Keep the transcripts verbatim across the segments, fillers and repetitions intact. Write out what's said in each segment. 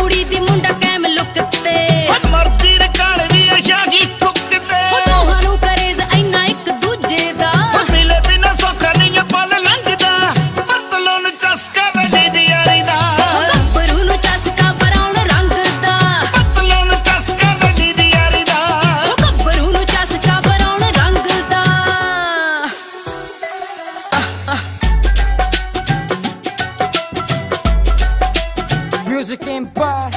ਕੁੜੀ ਦੀ ਮੁੰਡਾ ਕੈਮ ਲੁੱਕ ਤੇ ਮਰਦੀ ਰਕਾਲ ਵੀ ਅਸ਼ਾਗੀ ਠੁੱਕ ਤੇ ਦੋਹਾਂ ਨੂੰ ਕਰੇਜ਼ ਇੰਨਾ ਇੱਕ ਦੂਜੇ ਦਾ ਮਿਲੇ ਬਿਨਾ ਸੌਖਾ ਨਹੀਂ ਪਲ ਲੰਘਦਾ ਪਤਲੋਂ ਨੂੰ ਚਸਕਾ ਵਜੇ ਦੀ ਯਾਰੀ ਦਾ ਗੱਭਰੂ ਨੂੰ ਚਸਕਾ ਬਰਾਉਨ ਰੰਗ ਦਾ ਪਤਲੋਂ ਨੂੰ ਚਸਕਾ ਵਜੇ ਦੀ ਯਾਰੀ ਦਾ ਗੱਭਰੂ ਨੂੰ ਚਸਕਾ ਬਰਾਉਨ ਰੰਗ ਦਾ Music Empire.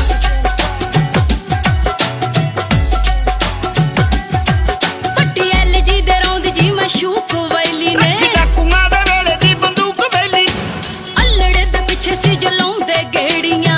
ਪੱਟੀ ਐਲ ਜੀ ਦੇ ਰੌਂਦ ਜੀ ਮਸ਼ੂਕ ਵੈਲੀ ਨੇ ਡਾਕੂਆਂ ਦੇ ਵੇਲੇ ਦੀ ਬੰਦੂਕ ਵੇਲੀ ਅਲੜੇ ਦੇ ਪਿੱਛੇ ਸੀ ਜਲਾਉਂਦੇ ਗੇੜੀਆਂ